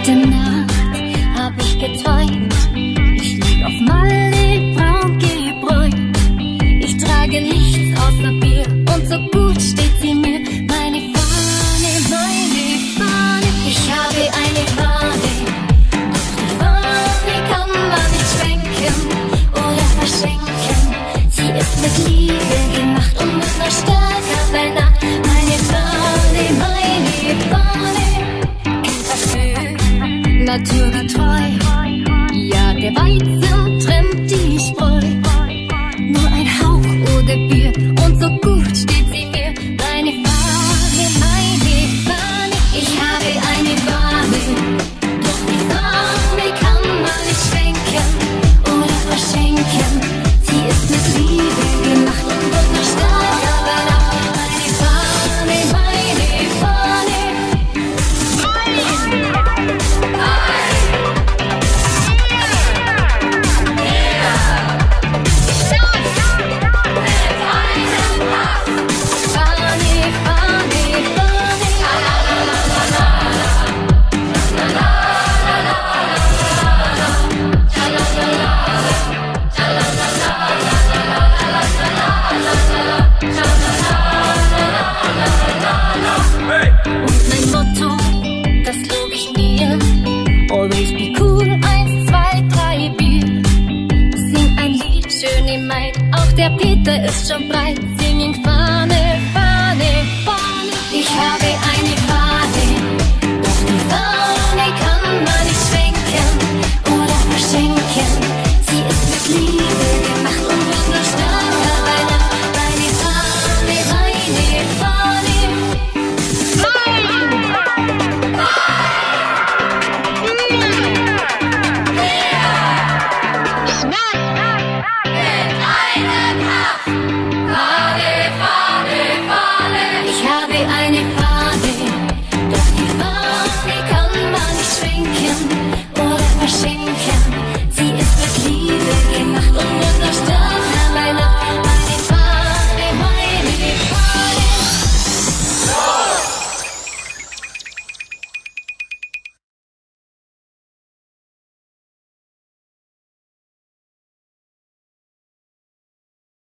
Heute Nacht hab ich geträumt, ich lieg auf Malle, braun gebräunt. Ich trage nichts außer Bier und so gut steht sie mir. Meine Fahne, ich habe eine Fahne. Die Fahne kann man nicht schwenken oder verschenken. Sie ist mit Liebe gemacht und wird noch stärker bei Nacht. Meine Fahne, kennt das Gefühl, naturgetreu. Ja, der Weizen trennt die Spreu. Nur ein Hauch oder Bier und so gut steht sie mir. Meine Fahne, ich habe eine Fahne. Doch die Fahne kann man nicht schwenken oder verschenken. Sie ist mit Liebe gemacht und wird noch stärker bei Nacht. Meine Fahne, und mein Motto, das log ich mir. Always be cool, 1, 2, 3 Bier. Sing ein Lied, schöne Maid, auch der Peter ist schon breit.